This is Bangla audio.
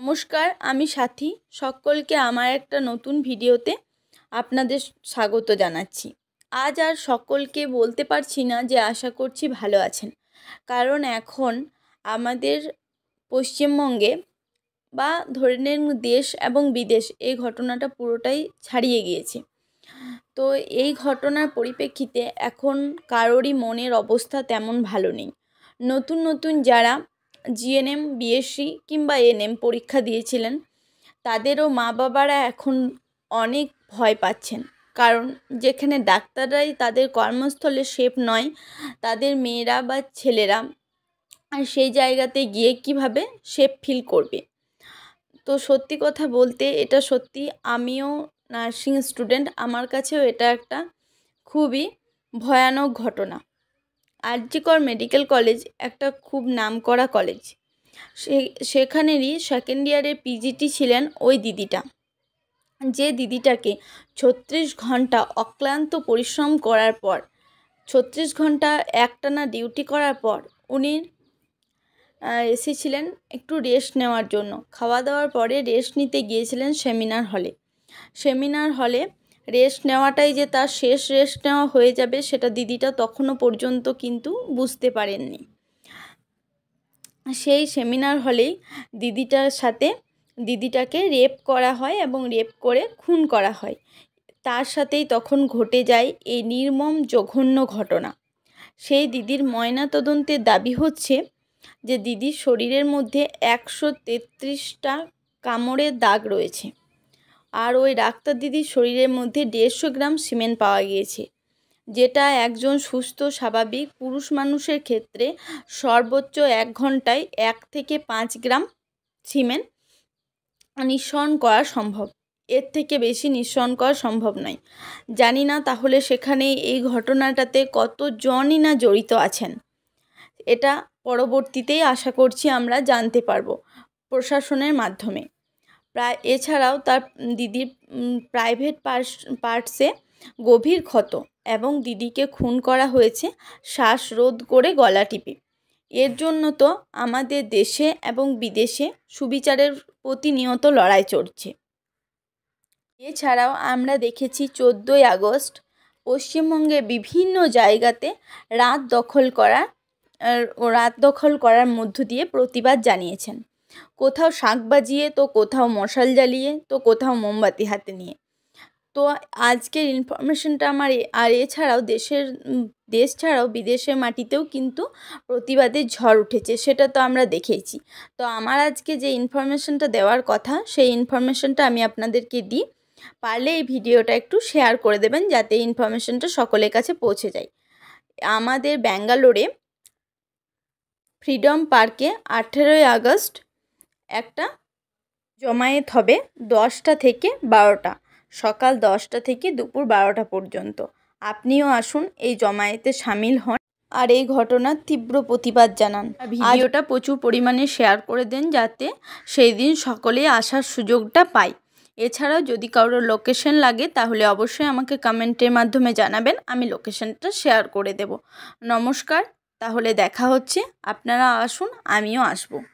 নমস্কার, আমি সাথী। সকলকে আমার একটা নতুন ভিডিওতে আপনাদের স্বাগত জানাচ্ছি। আজ আর সকলকে বলতে পারছি না যে আশা করছি ভালো আছেন, কারণ এখন আমাদের পশ্চিমবঙ্গে বা ধরে নিন দেশ এবং বিদেশ এই ঘটনাটা পুরোটাই ছাড়িয়ে গিয়েছে। তো এই ঘটনার পরিপ্রেক্ষিতে এখন কারোরই মনের অবস্থা তেমন ভালো নেই। নতুন নতুন যারা জিএনএম, বিএসসি কিংবা এনএম পরীক্ষা দিয়েছিলেন, তাদেরও মা বাবারা এখন অনেক ভয় পাচ্ছেন, কারণ যেখানে ডাক্তাররাই তাদের কর্মস্থলে সেফ নয়, তাদের মেয়েরা বা ছেলেরা আর সেই জায়গাতে গিয়ে কিভাবে সেফ ফিল করবে। তো সত্যি কথা বলতে এটা সত্যি, আমিও নার্সিং স্টুডেন্ট, আমার কাছেও এটা একটা খুবই ভয়ানক ঘটনা। আরজিকর মেডিকেল কলেজ একটা খুব নামকরা কলেজ, সেখানেরই সেকেন্ড ইয়ারের পিজিটি ছিলেন ওই দিদিটা, যে দিদিটাকে 36 ঘন্টা অক্লান্ত পরিশ্রম করার পর, 36 ঘন্টা একটানা ডিউটি করার পর উনি এসেছিলেন একটু রেস্ট নেওয়ার জন্য। খাওয়া দাওয়ার পরে রেস্ট নিতে গিয়েছিলেন সেমিনার হলে রেস্ট নেওয়াটাই যে তার শেষ রেস্ট নেওয়া হয়ে যাবে সেটা দিদিটা তখনও পর্যন্ত কিন্তু বুঝতে পারেননি। সেই সেমিনার হলেই দিদিটাকে রেপ করা হয় এবং রেপ করে খুন করা হয়। তার সাথেই তখন ঘটে যায় এই নির্মম জঘন্য ঘটনা। সেই দিদির ময়নাতদন্তের দাবি হচ্ছে যে দিদির শরীরের মধ্যে 133টা কামড়ের দাগ রয়েছে, আর ওই ডাক্তার দিদির শরীরের মধ্যে 150 গ্রাম সিমেন্ট পাওয়া গিয়েছে, যেটা একজন সুস্থ স্বাভাবিক পুরুষ মানুষের ক্ষেত্রে সর্বোচ্চ 1 ঘন্টায় 1 থেকে 5 গ্রাম সিমেন্ট নিঃসরণ করা সম্ভব। এর থেকে বেশি নিঃসরণ করা সম্ভব নয়। জানি না তাহলে সেখানে এই ঘটনাটাতে কতজনই না জড়িত আছেন, এটা পরবর্তীতেই আশা করছি আমরা জানতে পারবো প্রশাসনের মাধ্যমে। এছাড়াও তার দিদির প্রাইভেট পার্টসে গভীর ক্ষত এবং দিদিকে খুন করা হয়েছে শ্বাসরোধ করে গলা টিপে। এর জন্য তো আমাদের দেশে এবং বিদেশে সুবিচারের প্রতিনিয়ত লড়াই চলছে। এছাড়াও আমরা দেখেছি 14ই আগস্ট পশ্চিমবঙ্গের বিভিন্ন জায়গাতে রাত দখল করার মধ্য দিয়ে প্রতিবাদ জানিয়েছেন। কোথাও শাঁখ বাজিয়ে, তো কোথাও মশাল জ্বালিয়ে, তো কোথাও মোমবাতি হাতে নিয়ে। তো আজকের ইনফরমেশনটা আমার এছাড়াও দেশ ছাড়াও বিদেশের মাটিতেও কিন্তু প্রতিবাদের ঝড় উঠেছে, সেটা তো আমরা দেখেইছি। তো আমার আজকে যে ইনফরমেশনটা দেওয়ার কথা, সেই ইনফরমেশনটা আমি আপনাদেরকে দিই। পারলে এই ভিডিওটা একটু শেয়ার করে দেবেন যাতে ইনফরমেশনটা সকলের কাছে পৌঁছে যায়। আমাদের ব্যাঙ্গালোরে ফ্রিডম পার্কে 18ই আগস্ট একটা জমায়েত হবে 10টা থেকে 12টা, সকাল 10টা থেকে দুপুর 12টা পর্যন্ত। আপনিও আসুন, এই জমায়েতে সামিল হন আর এই ঘটনার তীব্র প্রতিবাদ জানান। ভিডিওটা প্রচুর পরিমাণে শেয়ার করে দেন যাতে সেই দিন সকলেই আসার সুযোগটা পায়। এছাড়াও যদি কারোর লোকেশন লাগে তাহলে অবশ্যই আমাকে কমেন্টের মাধ্যমে জানাবেন, আমি লোকেশনটা শেয়ার করে দেব। নমস্কার, তাহলে দেখা হচ্ছে। আপনারা আসুন, আমিও আসবো।